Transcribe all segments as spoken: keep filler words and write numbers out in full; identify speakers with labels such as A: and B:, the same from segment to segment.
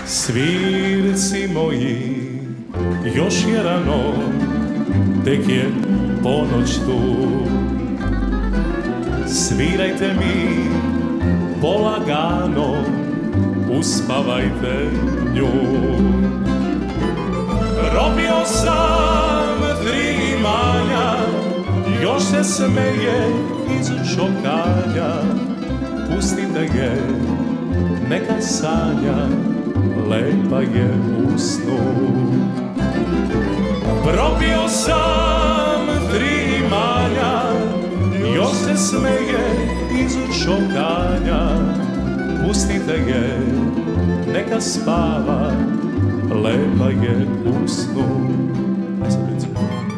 A: Svirci moji, još je rano, tek je ponoć tu. Svirajte mi polagano, uspavajte nju. Robio sam tri imanja, još se smeje iz čokanja. Pustite je, neka sanja, lepa je u snu. Probio sam tri imanja, još se smeje iz čokanja. Pustite je, neka spava, lepa je u snu. Aj sad recimo.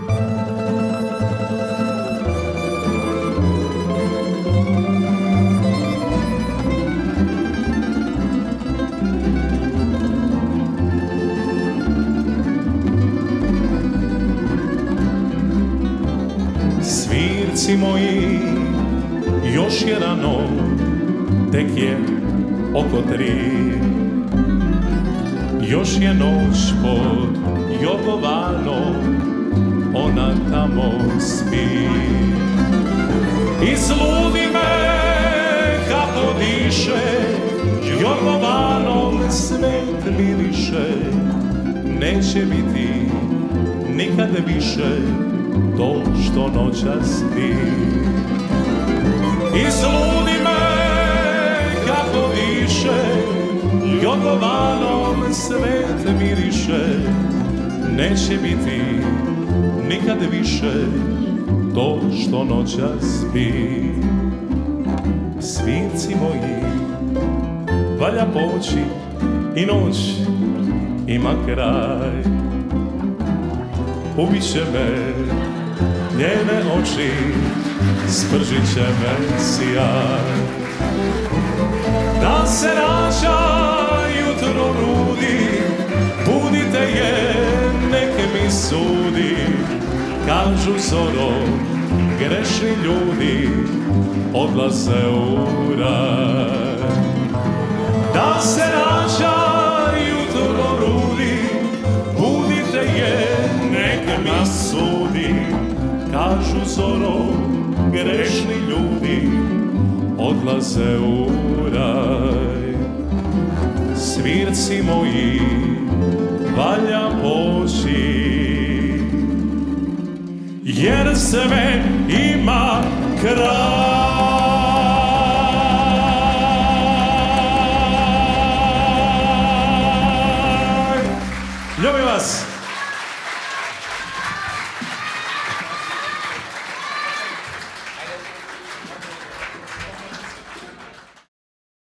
A: Svirci moji, još je rano, tek je oko tri. Još je noć pod Jogovanom, ona tamo spi. Izludi me kako diše, Jogovanom svet miriše. Neće biti nikad više to što noćas ti. Izludi me kako diše, Jogovanom svet miriše. Neće biti nikad više to što noćas ti. Svirci moji, valja poći i noć ima kraj. Ubit će me njene oči, spržit će me sjaj. Dan se rađa, jutro rudi, budite je, neke mi sudi. Kažu zoro, grešni ljudi odlaze u raj. Dan se rađa, jutro rudi, budite je, neke mi sudi. Kažu zoro, grešni ljudi odlaze u raj. Svirci moji, valja poći, jer sve ima kraj. Ljubim vas!